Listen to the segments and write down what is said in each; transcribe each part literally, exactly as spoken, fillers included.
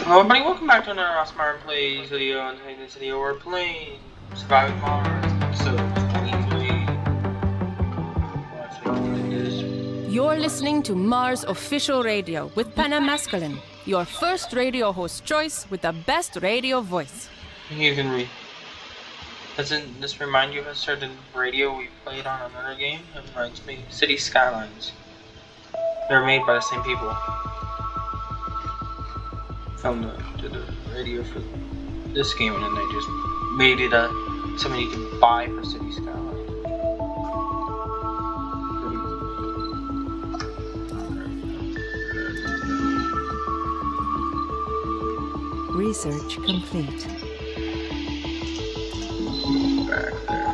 Hello everybody, welcome back to another Awesome Iron Plays video. And in this video we're playing Surviving Mars episode twenty-three. You're listening to Mars Official Radio with Panam Masculine, your first radio host choice with the best radio voice. You can read. Doesn't this remind you of a certain radio we played on another game? It reminds me City Skylines. They're made by the same people. Found the, did the radio for this game, and then they just made it a something you can buy for City Skylines. Research complete. Back there.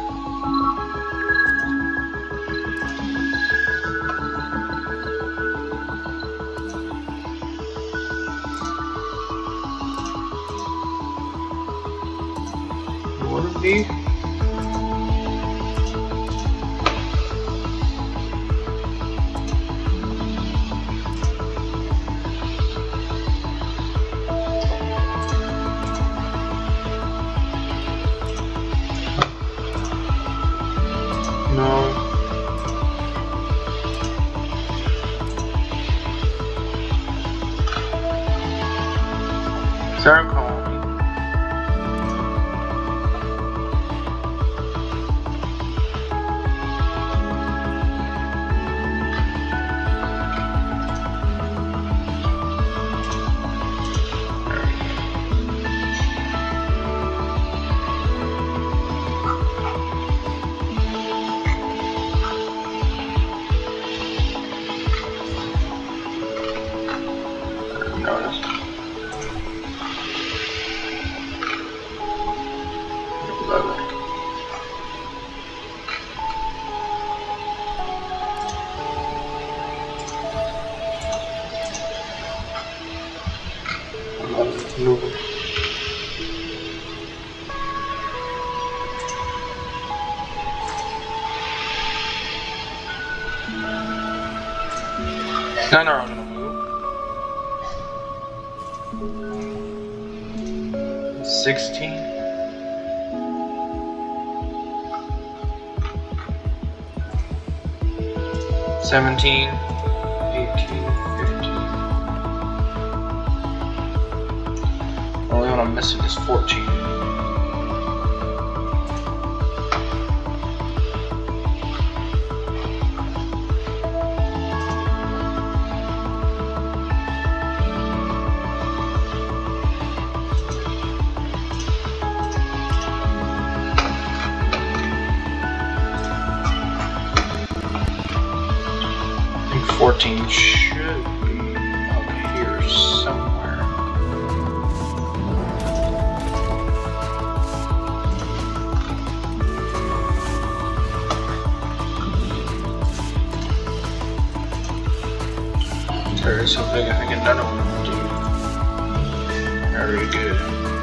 Would it be? No. Sarah calling. Moving. None are gonna move. Sixteen. Seventeen. Eighteen. Fifteen. Only one I'm missing is fourteen. I think fourteen should be up here somewhere. There is so big, I think another one will do. Very good.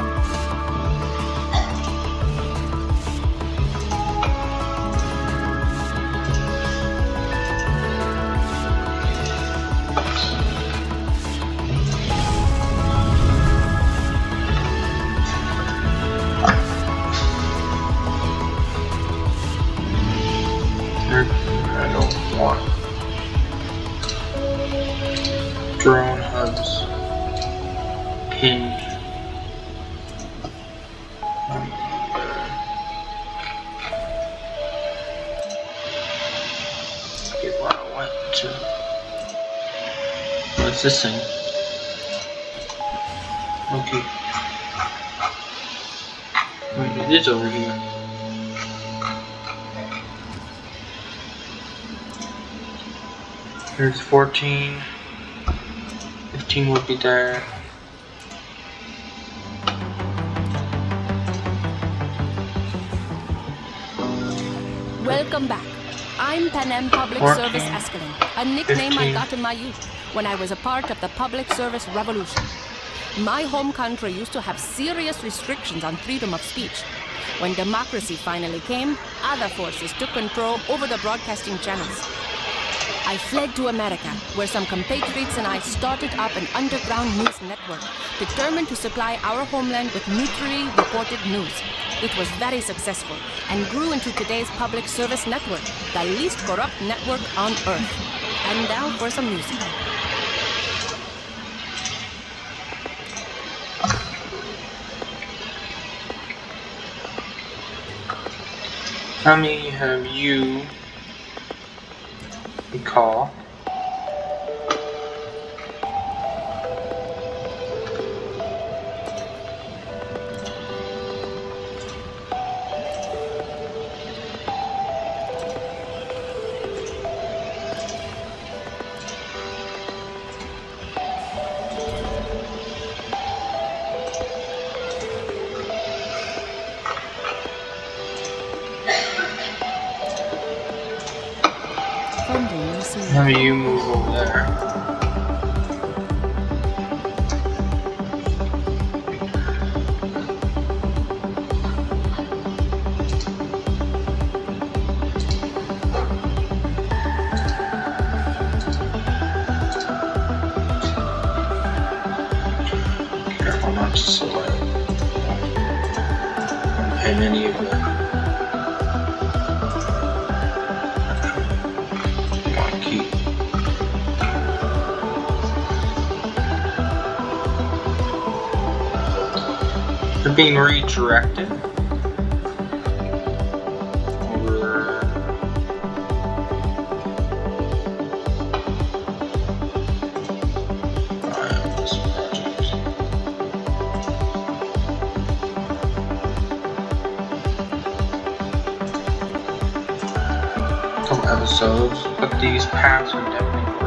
I don't want drone hubs pinned. Get where I went to. What's this thing? Okay. Wait, it is over here. Here's fourteen. fifteen would be there. Welcome back. I'm Panam Public fourteen, Service Askelin, a nickname fifteen. I got in my youth when I was a part of the public service revolution. My home country used to have serious restrictions on freedom of speech. When democracy finally came, other forces took control over the broadcasting channels. I fled to America, where some compatriots and I started up an underground news network, determined to supply our homeland with neutrally reported news. It was very successful and grew into today's public service network, the least corrupt network on Earth. And now for some music. How many have you recall? How do you move over there? Careful not to select and any of them. They're being redirected over this project. Couple episodes, but these paths are definitely working.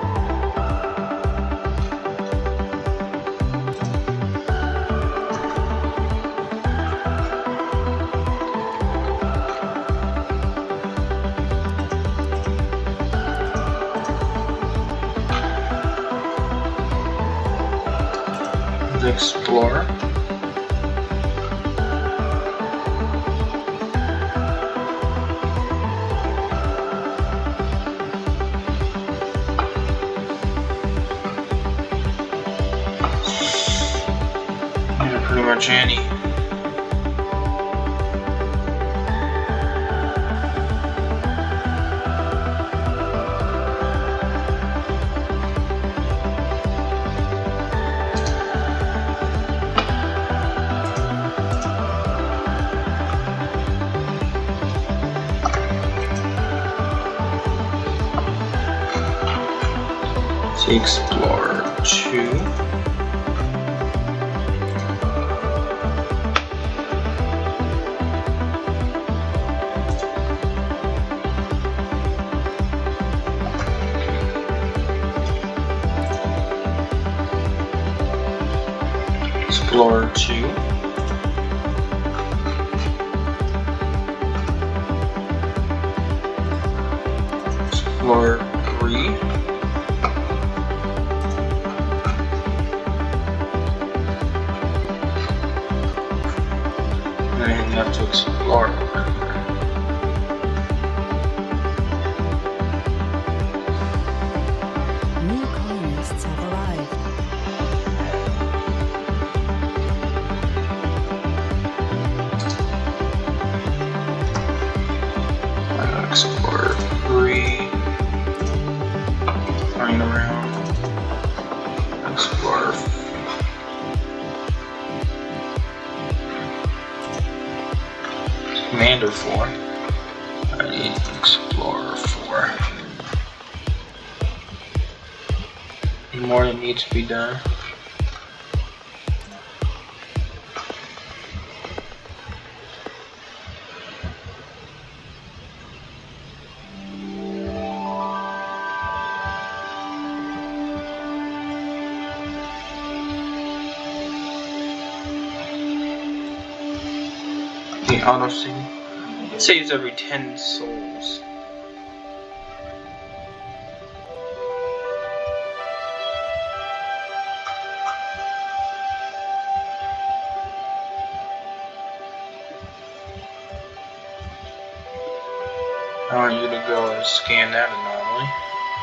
Explorer. Yeah, pretty much any. Explorer two. Explorer two. Explorer three. Enough to explore. New colonists have arrived. Uh, Explorer three. Flying around. Explorer Commander four. I need Explorer four. More that needs to be done. The auto save. It saves every ten souls. I want you to go and scan that anomaly.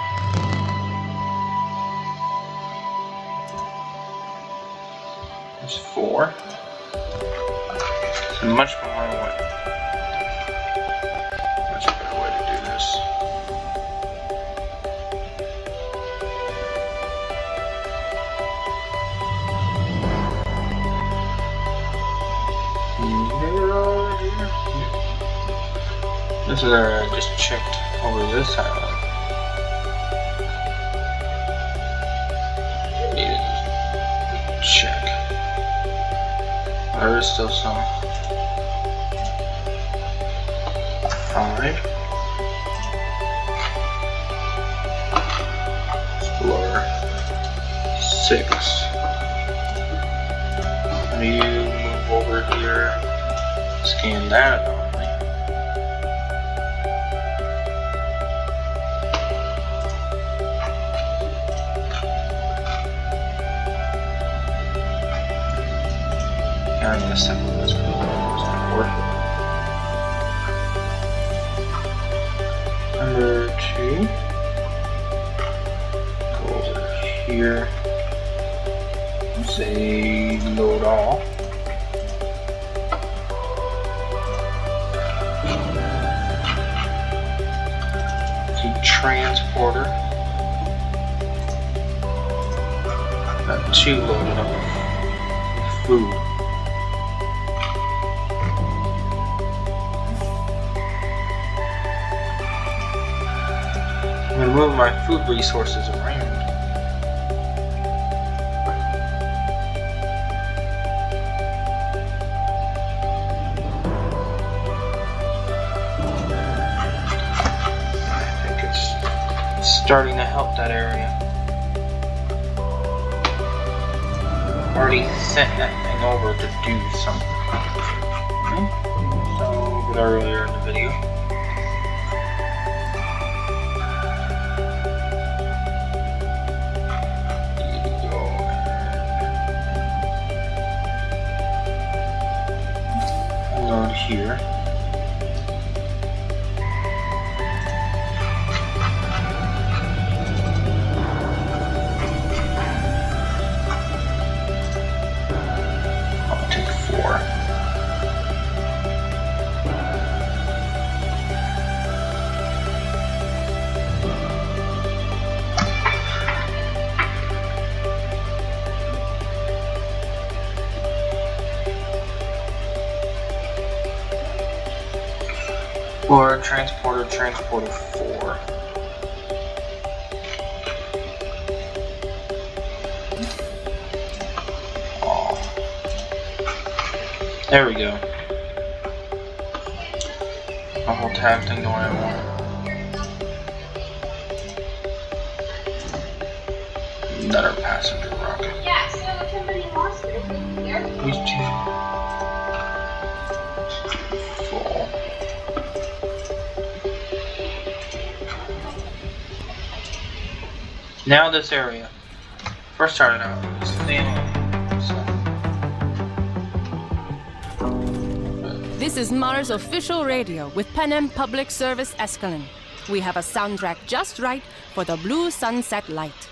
There's four. It's a much more way. Much better way to do this. This is where I just checked over this island. Need to check. There is still some. Five. Explore. Six. You move over here. Scan that only. I'm gonna separate this because it's not worth it. Number two. Go over here. Say load all. Transporter. Got two loaded up with food. I'm gonna move my food resources around. Starting to help that area. Already sent that thing over to do something. Okay. So a little bit earlier in the video. Load here. Or transporter, transporter four. Oh. There we go. The whole tab thing the way I want it. Another passenger rocket. Yeah, so if somebody wants to here. These two. Full. Now this area. First started out, standing. This is Mars official radio with Panem Public Service Escalon. We have a soundtrack just right for the blue sunset light.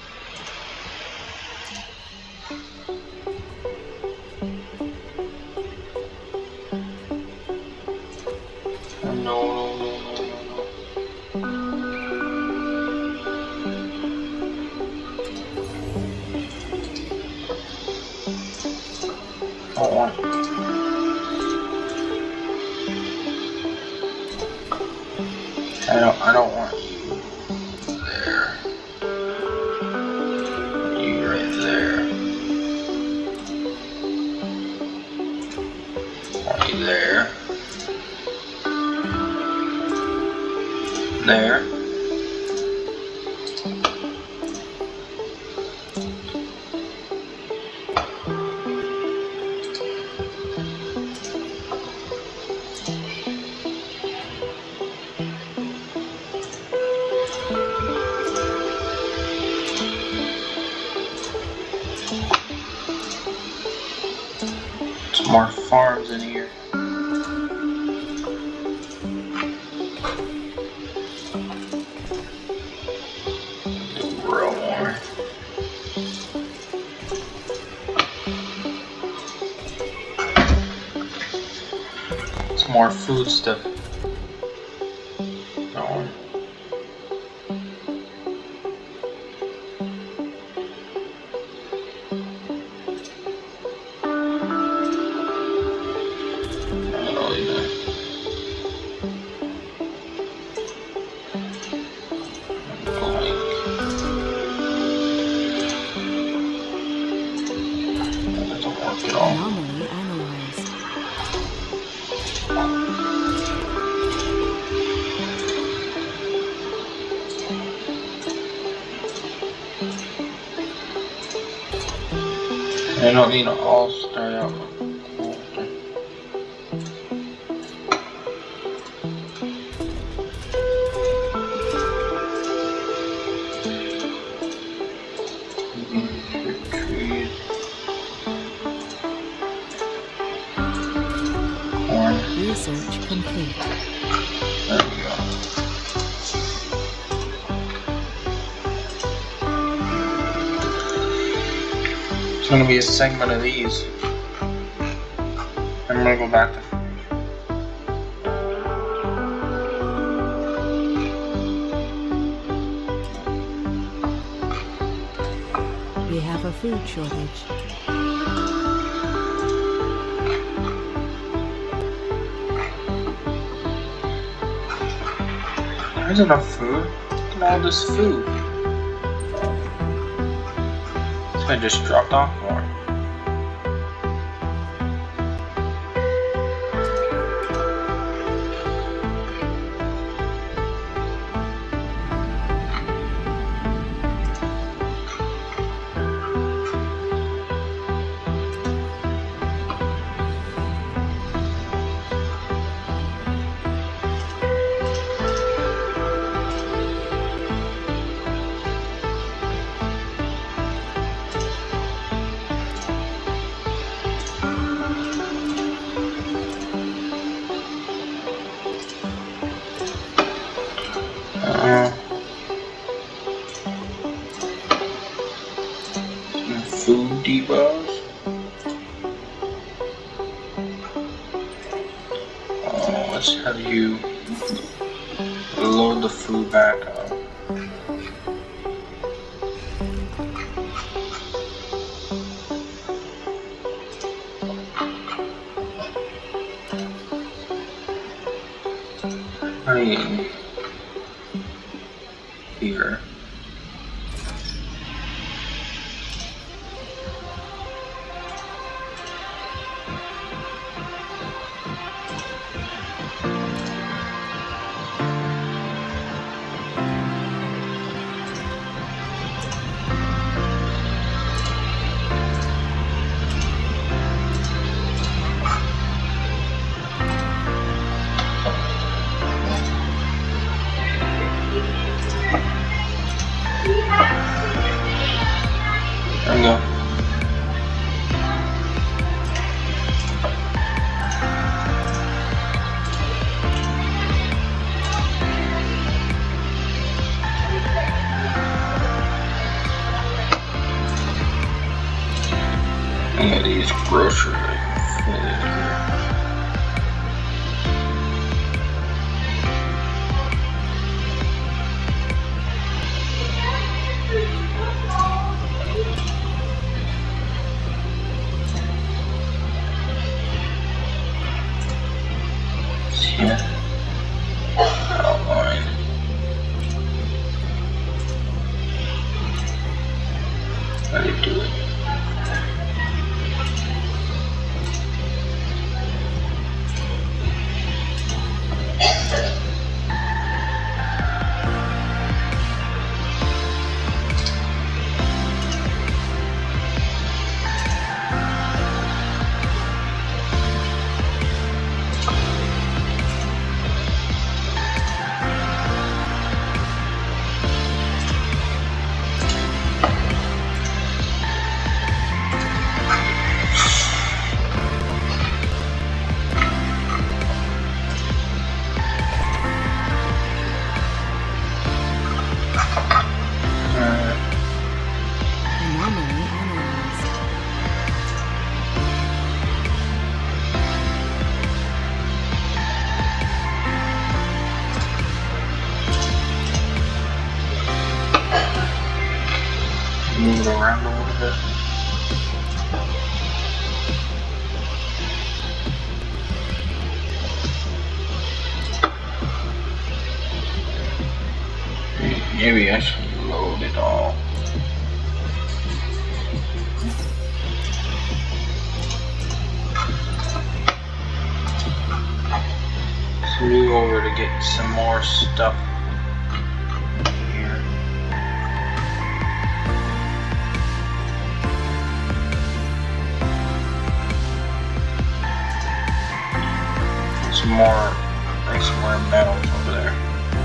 No, no, no, no, no. Oh, one. I don't, I don't want you there. You right there. I want you there. There. Some more farms in here. Real more. Some more food stuff. No. Anomaly analyzed. I don't need to all start out with water. Trees. Corn. Research complete. There we go. It's gonna be a segment of these. I'm gonna go back to food. We have a food shortage. There's enough food. Look at all this food. This guy just dropped off more. Uh, food depots. Oh, let's have you load the food back up. I mean, here. There we go. Look at these groceries. Here. Outline. How do you do it? go around a little bit. Maybe I should load it all. Let's move over to get some more stuff here. Some more, like some more metals over there.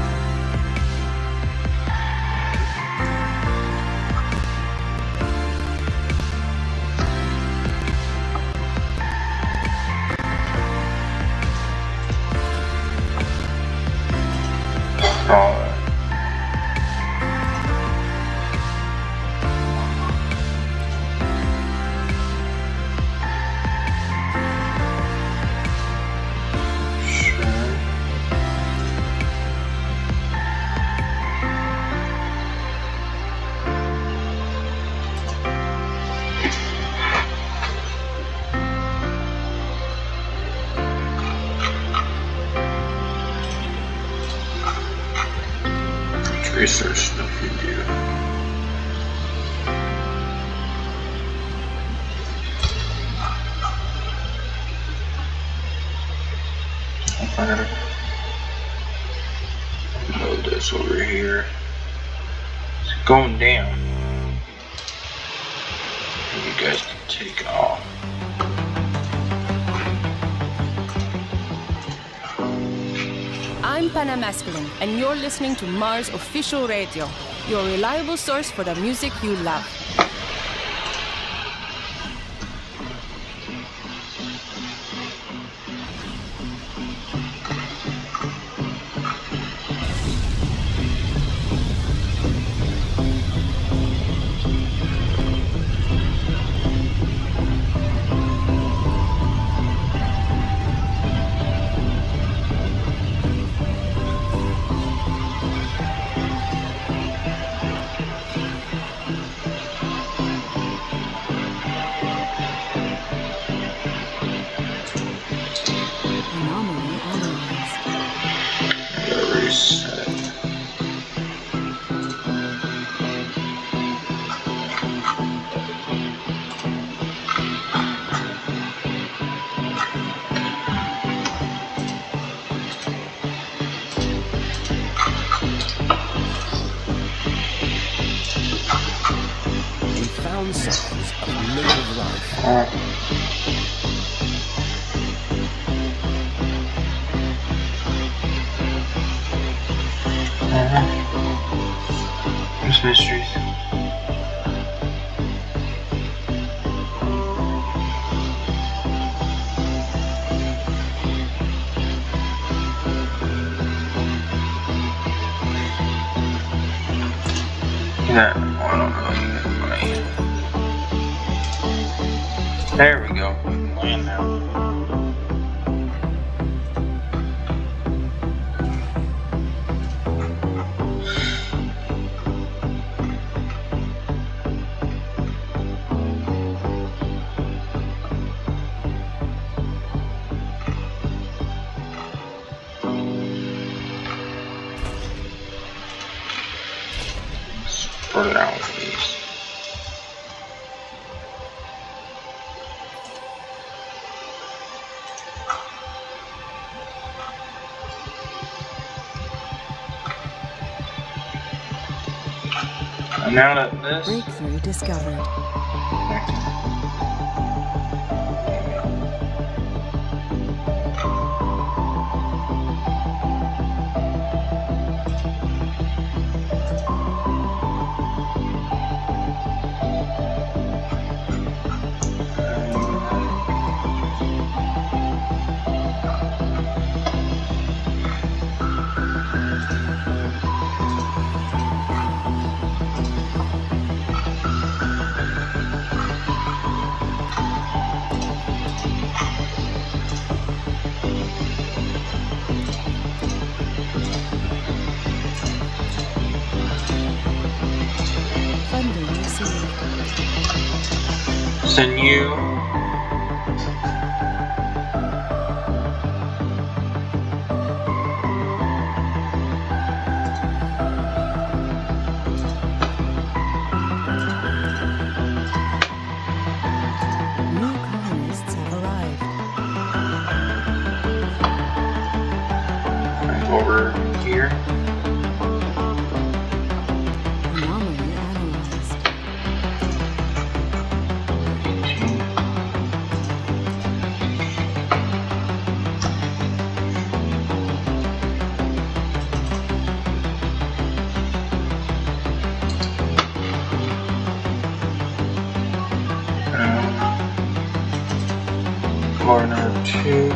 Oh. Research stuff you do. I gotta load this over here. It's going down. You guys can take off. I'm Pana Masculine, and you're listening to Mars Official Radio, your reliable source for the music you love. There's mysteries. Yeah, I don't really need money. There we go. We can land now. Spread it out with these. And now that this breakthrough discovered. Send you. New colonists have arrived. Over here. Anomaly analyzed. Floor number two.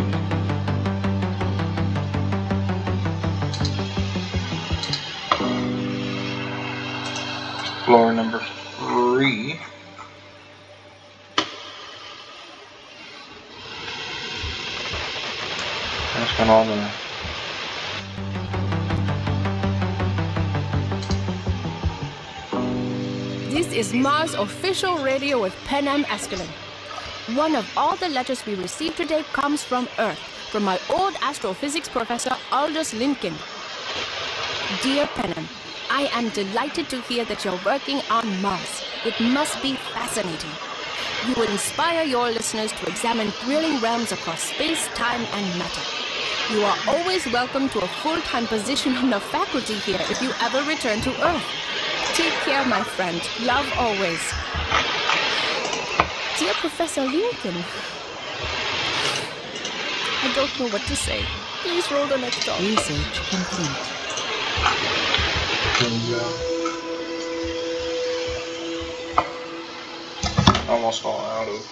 Floor number three. That's got all the This is Mars official radio with Panem Escalon. One of all the letters we received today comes from Earth, from my old astrophysics professor, Aldous Lincoln. Dear Panem, I am delighted to hear that you're working on Mars. It must be fascinating. You will inspire your listeners to examine thrilling realms across space, time, and matter. You are always welcome to a full-time position on the faculty here if you ever return to Earth. Take care, my friend. Love always. Dear Professor Lincoln, I don't know what to say. Please roll the next song. Research complete. almost all out of.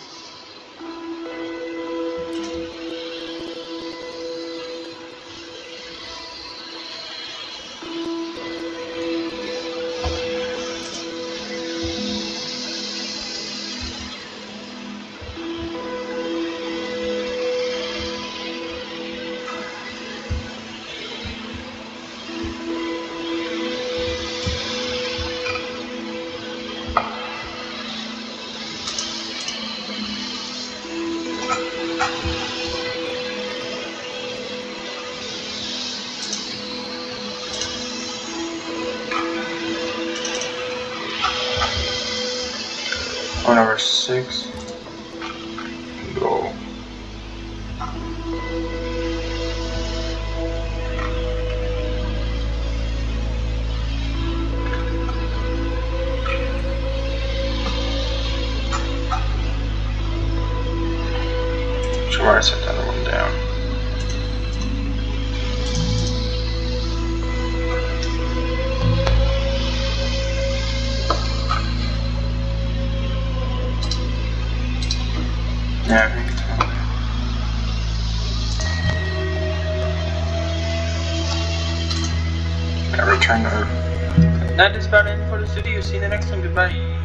Or number six. Go. Sure, I set that one down. Yeah, I think it's fine. Gotta return to Earth. That is about it for this video. See you in the next one. Goodbye.